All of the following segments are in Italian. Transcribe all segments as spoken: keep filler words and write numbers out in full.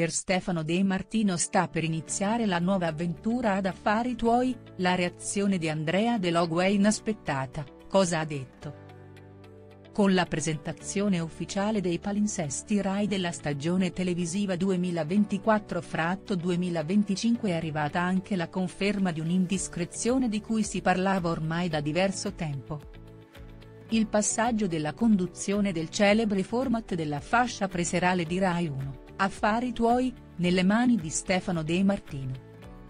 Per Stefano De Martino sta per iniziare la nuova avventura ad Affari tuoi, la reazione di Andrea De Logu è inaspettata, cosa ha detto?. Con la presentazione ufficiale dei palinsesti Rai della stagione televisiva duemilaventiquattro-duemilaventicinque è arrivata anche la conferma di un'indiscrezione di cui si parlava ormai da diverso tempo. Il passaggio della conduzione del celebre format della fascia preserale di Rai uno, Affari tuoi, nelle mani di Stefano De Martino.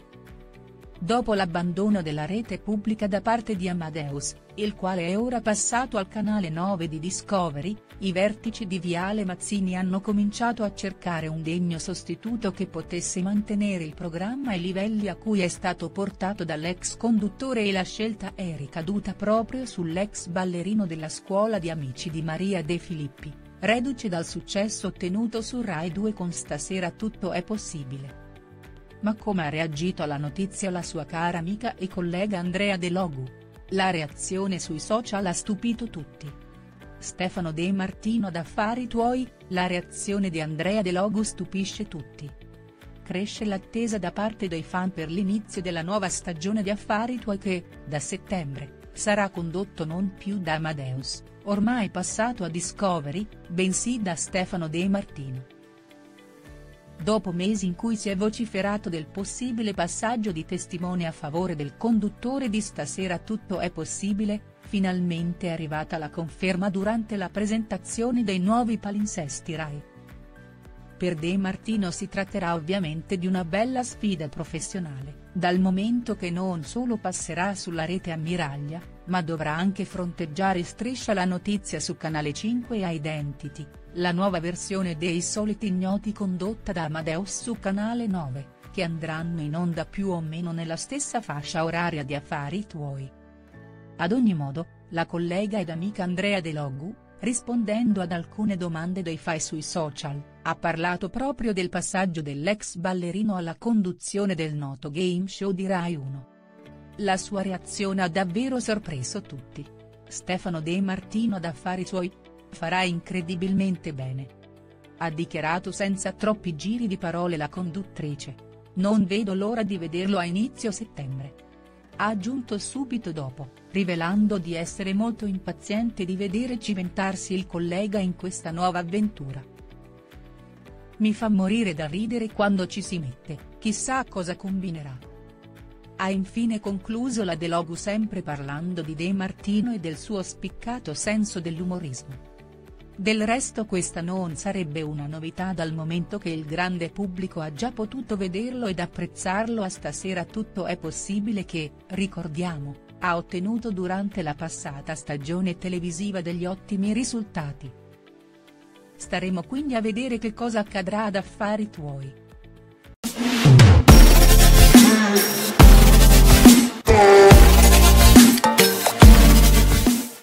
Dopo l'abbandono della rete pubblica da parte di Amadeus, il quale è ora passato al canale nove di Discovery, i vertici di Viale Mazzini hanno cominciato a cercare un degno sostituto che potesse mantenere il programma ai livelli a cui è stato portato dall'ex conduttore, e la scelta è ricaduta proprio sull'ex ballerino della scuola di amici di Maria De Filippi, reduce dal successo ottenuto su Rai due con Stasera tutto è possibile. Ma come ha reagito alla notizia la sua cara amica e collega Andrea De Logu? La reazione sui social ha stupito tutti. Stefano De Martino ad Affari tuoi, la reazione di Andrea De Logu stupisce tutti. Cresce l'attesa da parte dei fan per l'inizio della nuova stagione di Affari tuoi che, da settembre, sarà condotto non più da Amadeus, ormai passato a Discovery, bensì da Stefano De Martino. Dopo mesi in cui si è vociferato del possibile passaggio di testimone a favore del conduttore di Stasera tutto è possibile, finalmente è arrivata la conferma durante la presentazione dei nuovi palinsesti Rai. Per De Martino si tratterà ovviamente di una bella sfida professionale, dal momento che non solo passerà sulla rete ammiraglia, ma dovrà anche fronteggiare Striscia la notizia su Canale cinque e Identity, la nuova versione dei Soliti Ignoti condotta da Amadeus su Canale nove, che andranno in onda più o meno nella stessa fascia oraria di Affari tuoi. Ad ogni modo, la collega ed amica Andrea De Logu, rispondendo ad alcune domande dei fan sui social, ha parlato proprio del passaggio dell'ex ballerino alla conduzione del noto game show di Rai uno. La sua reazione ha davvero sorpreso tutti. Stefano De Martino ad Affari suoi farà incredibilmente bene. Ha dichiarato senza troppi giri di parole la conduttrice. Non vedo l'ora di vederlo a inizio settembre. Ha aggiunto subito dopo, rivelando di essere molto impaziente di vedere cimentarsi il collega in questa nuova avventura. Mi fa morire da ridere quando ci si mette, chissà cosa combinerà. Ha infine concluso la De Logu, sempre parlando di De Martino e del suo spiccato senso dell'umorismo. Del resto questa non sarebbe una novità dal momento che il grande pubblico ha già potuto vederlo ed apprezzarlo a Stasera tutto è possibile che, ricordiamo, ha ottenuto durante la passata stagione televisiva degli ottimi risultati. Staremo quindi a vedere che cosa accadrà ad Affari tuoi.